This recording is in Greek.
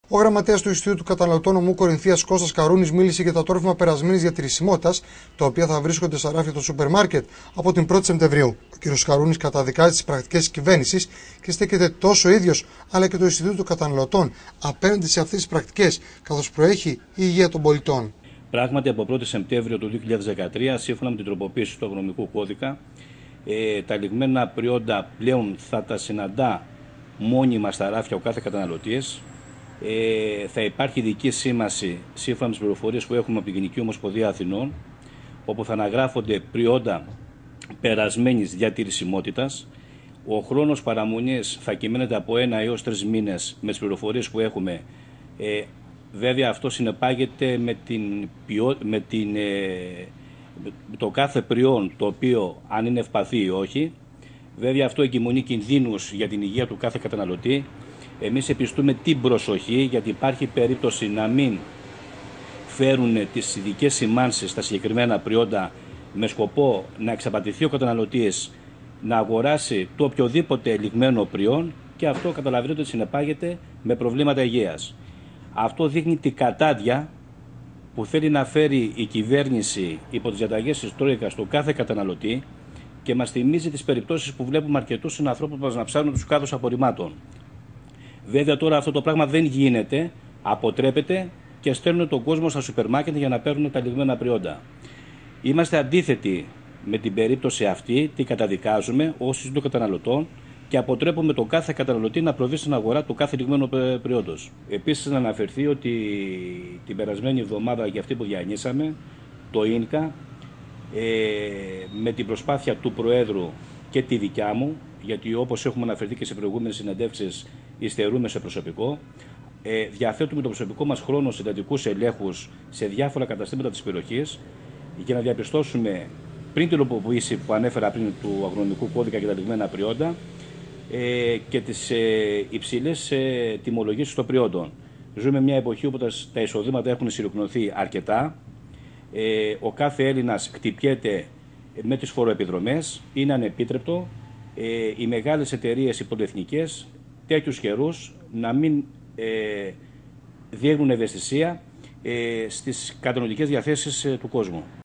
Ο γραμματέας του Ινστιτούτου Καταναλωτών Ομού Κορινθίας Κώστας Καρούνης μίλησε για τα τρόφιμα περασμένης διατηρησιμότητας, τα οποία θα βρίσκονται στα ράφια των σούπερ μάρκετ από την 1η Σεπτεμβρίου. Ο κ. Καρούνης καταδικάζει τις πρακτικές της κυβέρνησης και στέκεται τόσο ο ίδιος αλλά και το Ινστιτούτο Καταναλωτών απέναντι σε αυτές τις πρακτικές, καθώς προέχει η υγεία των πολιτών. Πράγματι, από 1η Σεπτέμβριο του 2013, σύμφωνα με την τροποποίηση του αγρονομικού κώδικα, τα λιγμένα προϊόντα πλέον θα τα συναντά μόνιμα στα ράφια ο κάθε καταναλωτής. Θα υπάρχει ειδική σήμαση σύμφωνα με τις πληροφορίες που έχουμε από την Γενική Ομοσπονδία Αθηνών, όπου θα αναγράφονται προϊόντα περασμένης διατηρησιμότητας. Ο χρόνος παραμονής θα κυμαίνεται από 1 έως 3 μήνες με τις πληροφορίες που έχουμε. Βέβαια, αυτό συνεπάγεται με το κάθε προϊόν, το οποίο αν είναι ευπαθή ή όχι. Βέβαια, αυτό εγκυμονεί κινδύνους για την υγεία του κάθε καταναλωτή. Εμείς επιστούμε την προσοχή, γιατί υπάρχει περίπτωση να μην φέρουν τις ειδικές σημάνσεις στα συγκεκριμένα προϊόντα με σκοπό να εξαπατηθεί ο καταναλωτής να αγοράσει το οποιοδήποτε λιγμένο προϊόν, και αυτό καταλαβαίνετε ότι συνεπάγεται με προβλήματα υγείας. Αυτό δείχνει την κατάδεια που θέλει να φέρει η κυβέρνηση υπό τις διαταγές της Τρόικας στο κάθε καταναλωτή, και μας θυμίζει τις περιπτώσεις που βλέπουμε αρκετούς συνανθρώπους μας να ψάχνουν τους κάδους απορριμμάτων. Βέβαια, τώρα αυτό το πράγμα δεν γίνεται, αποτρέπεται και στέλνουν τον κόσμο στα σούπερ μάρκετ για να παίρνουν τα λιγμένα προϊόντα. Είμαστε αντίθετοι με την περίπτωση αυτή, την καταδικάζουμε ως Ινστιτούτο Καταναλωτών και αποτρέπουμε τον κάθε καταναλωτή να προβεί στην αγορά του κάθε λιγμένου προϊόντος. Επίσης, να αναφερθεί ότι την περασμένη εβδομάδα, για αυτή που διανύσαμε, το ΙΝΚΑ, με την προσπάθεια του Προέδρου και τη δικιά μου, γιατί όπως έχουμε αναφερθεί και σε προηγούμενες συνεντεύξεις, υστερούμε σε προσωπικό, διαθέτουμε το προσωπικό μας χρόνο σε εντατικούς ελέγχους σε διάφορα καταστήματα της περιοχής για να διαπιστώσουμε, πριν την τροποποίηση που ανέφερα πριν του αγρονομικού κώδικα για τα λιγμένα προϊόντα, και τις υψηλές τιμολογήσεις των προϊόντων. Ζούμε μια εποχή όπου τα εισοδήματα έχουν συρρυκνωθεί αρκετά. Ο κάθε Έλληνας χτυπιέται με τις φοροεπιδρομές, είναι ανεπίτρεπτο οι μεγάλες εταιρείες, οι πολυεθνικές, τέτοιους καιρούς να μην δείχνουν ευαισθησία στις κατανοητικές διαθέσεις του κόσμου.